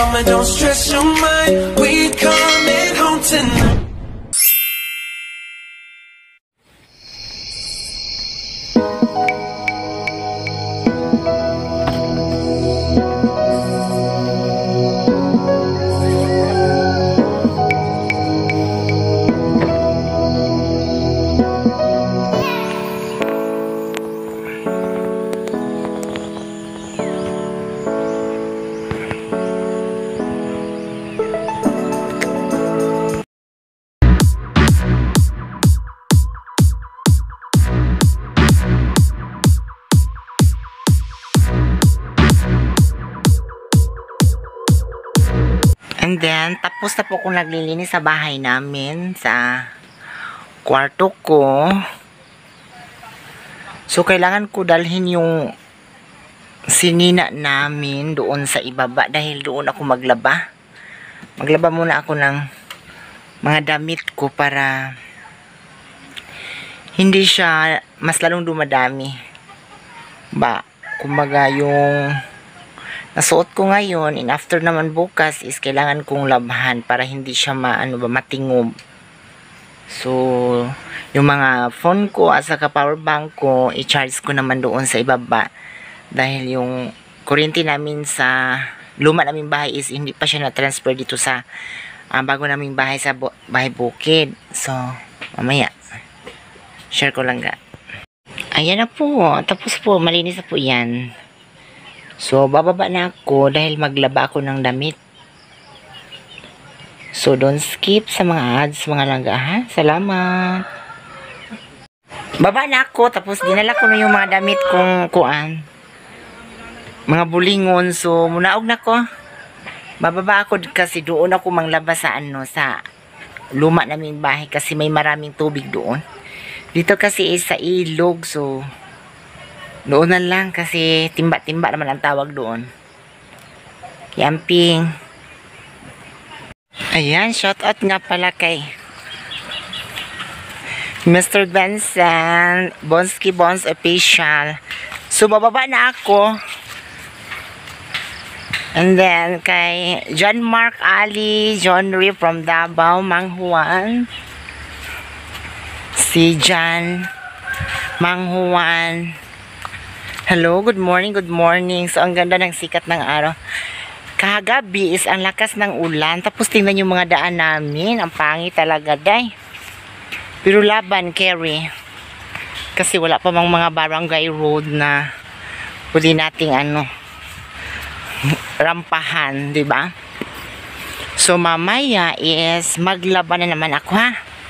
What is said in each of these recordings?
mama, don't stress your mind. We coming home tonight. And then, tapos na po akong naglilinis sa bahay namin, sa kwarto ko. So, kailangan ko dalhin yung sinina namin doon sa ibaba dahil doon ako maglaba. Maglaba muna ako ng mga damit ko para hindi siya mas lalong dumadami. Kumbaga yung nasuot ko ngayon, and after naman bukas is kailangan kong labhan para hindi siya matingob. So, yung mga phone ko at saka power bank ko, i-charge ko naman doon sa ibaba. Dahil yung kuryente namin sa luma naming bahay is hindi pa siya na-transfer dito sa bago naming bahay sa bahay bukid. So, mamaya, share ko lang ga. Ayan na po. Tapos po, malinis na po yan. So, bababa na ako dahil maglaba ako ng damit. So, don't skip sa mga ads, mga langga, ha? Salamat! Baba na ako, tapos dinala ko na yung mga damit kong kuan. Mga bulingon. So, munaog na ko. Bababa ako kasi doon ako manglaba sa sa luma naming bahay kasi may maraming tubig doon. Dito kasi is sa ilog, so doon na lang kasi timba-timba naman ang tawag doon. Camping. Ayan, shout out nga pala kay Mr. Benson, Bonski Bons Official. So, bababa na ako. And then, kay John Mark Ali, John Ree from Davao, Mang Juan. Si John, Mang Juan. Hello, good morning, good morning. So, ang ganda ng sikat ng araw. Kagabi is ang lakas ng ulan. Tapos, tingnan yung mga daan namin. Ang pangit talaga, day. Pero laban, carry. Kasi wala pa mang mga barangay road na pwede nating rampahan, di ba? So, mamaya is maglaban na naman ako, ha?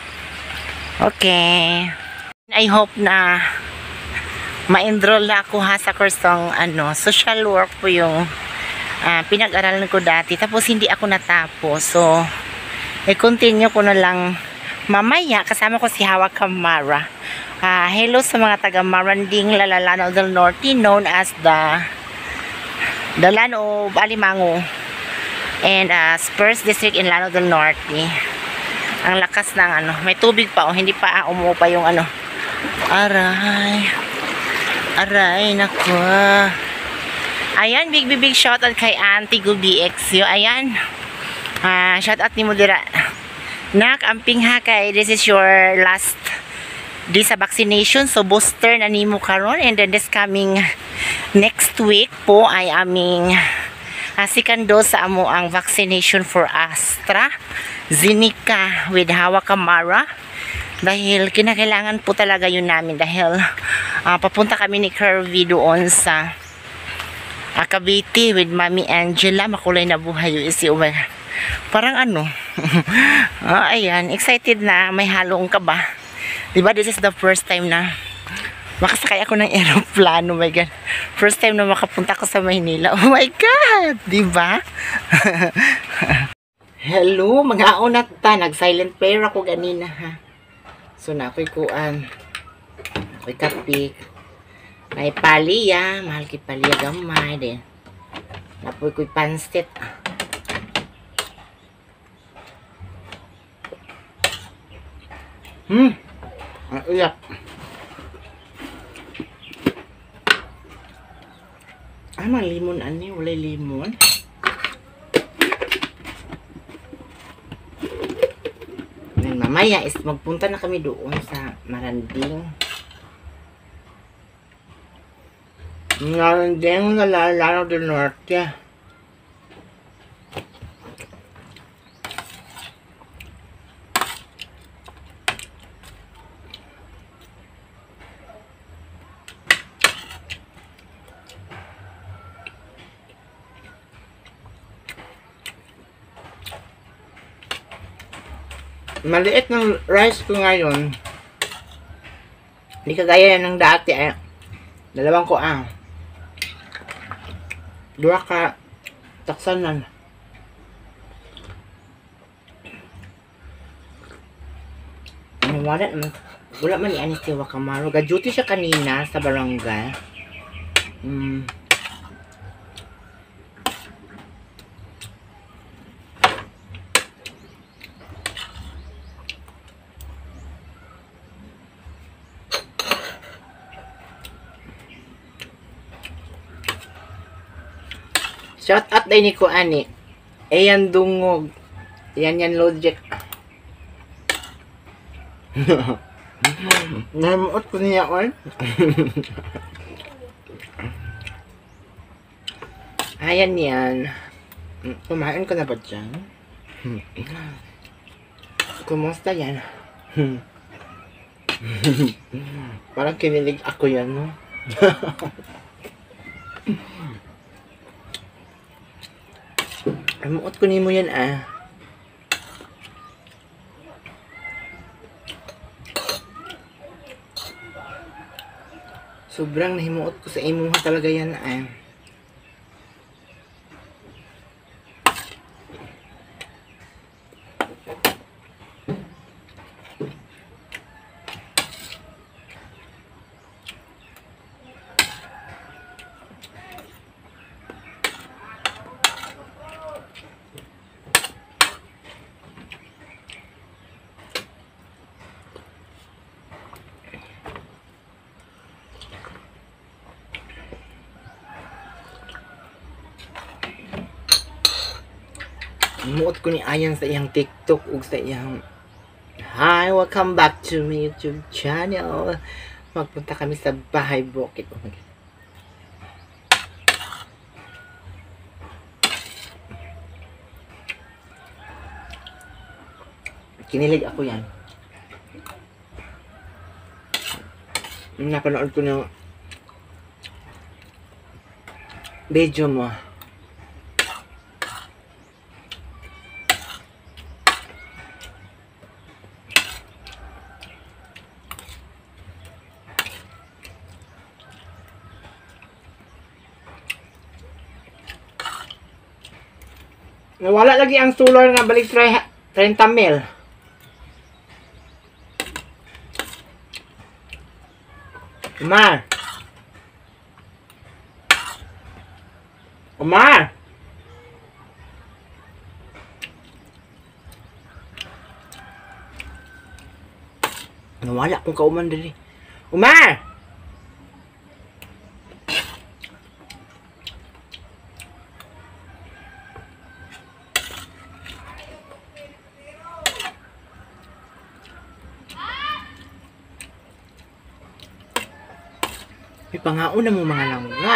Okay. I hope na ma-enroll na ako ha sa kursong social work po yung pinag-aralan ko dati. Tapos hindi ako natapos. So, i-continue ko na lang mamaya. Kasama ko si Hawa Kamara. Hello sa mga taga Maranding, Lanao del Norte, known as the land of Alimango. And Spurs District in Lanao del Norte. Ang lakas ng may tubig pa hindi pa umuupa yung Aray, nako. Ayan, big shout out kay Auntie Gubi XU. Ayan. Shout out ni Mudira. Nak, amping ha kay this is your last day sa vaccination. So, booster na nimo karon. And then this coming next week po ay aming second dose sa amo ang vaccination for AstraZeneca with Hawa Kamara. Dahil kinakailangan po talaga yun namin dahil papunta kami ni Kirby doon sa Cavite with Mami Angela. Makulay na buhay yung isi parang ayan, excited na, may halong ka ba? Diba this is the first time na makasakay ako ng aeroplano. Oh my God, first time na makapunta ko sa Maynila. Oh my God, diba? Hello, mag-aon na ta, nag-silent prayer ako ganina ha. So, na ako'y kuan. Ako'y kapik. May paliya. Mahal kay paliya gamay din. Napoy ko'y pansit. Ang uyap. Mga limon ani. Walay limon. mamaya is magpunta na kami doon sa Maranding. Maranding na Lanao del Norte. Maliit ng rice ko ngayon. Hindi kagaya ng dati. Dalawang ko dua ka taksanan. Wala man ni Anis si Wakamaro. Ga-duty siya kanina sa barangay. Shout out day ni ko ani. Ayan dungog. Yan logic. Namuot ko niya on. Ayan yan. Kumain ka na ba dyan? Kumusta yan? Parang kinilig ako yan, no? Amuot ko mo yan Sobrang nahimuot ko sa imuha talaga yan Muot ko ni Ayan sa iyang TikTok ug sa iyang hi, welcome back to my YouTube channel. Magpunta kami sa Bahay Bukid. Oh my God. Kinilig ako yan. Napanood ko ng video mo. Nawala lagi ang solar nga balik 30 mil. Umar. Umar. Nawala akong kauman dali. Umar. May pangaon na mo mga langga.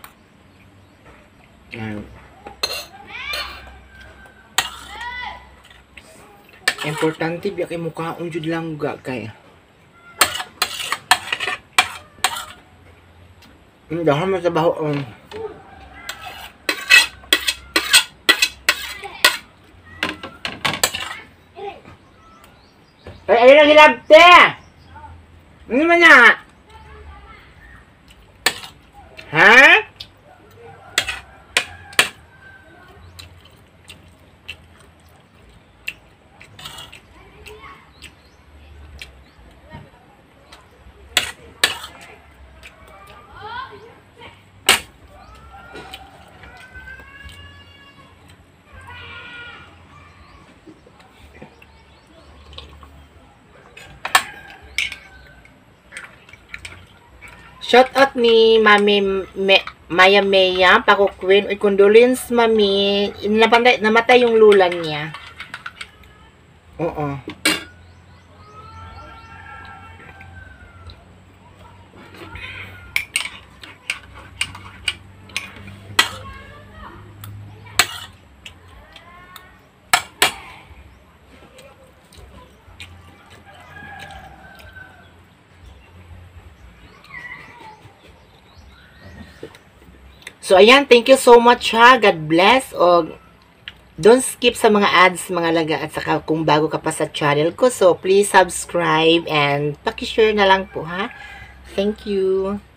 Importante biya kay mukhaon jud langga kay. Dahan mo sa baho. Ay, ayun ang hilabte! Ano man na? Ha? Shout out ni Mami Maya Maya, Paco Queen. Uy, condolence, Mami. Namatay yung lulan niya. Oo. So, ayan, thank you so much ha. God bless. O, don't skip sa mga ads, mga laga. At saka kung bago ka pa sa channel ko. So, please subscribe and pakishare na lang po ha. Thank you.